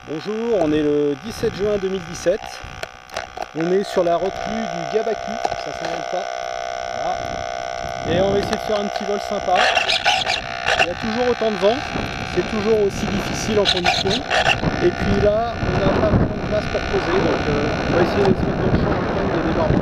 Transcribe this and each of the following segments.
Bonjour, on est le 17 juin 2017. On est sur la retenue du Gabacu, ça s'envole pas. Voilà. Et on va essayer de faire un petit vol sympa. Il y a toujours autant de vent, c'est toujours aussi difficile en condition. Et puis là, on n'a pas vraiment de place pour poser, donc on va essayer de se mettre dans le champ en train de débarquer.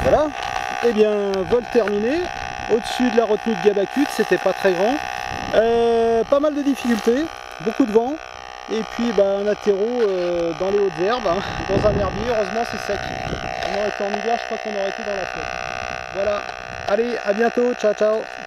Voilà. Et bien, vol terminé. Au-dessus de la retenue de Gabakute, c'était pas très grand. Pas mal de difficultés, beaucoup de vent. Et puis un atterro dans les hautes herbes, hein, dans un herbier. Heureusement c'est sec. On aurait été en hiver, je crois qu'on aurait été dans la flotte. Voilà. Allez, à bientôt. Ciao, ciao.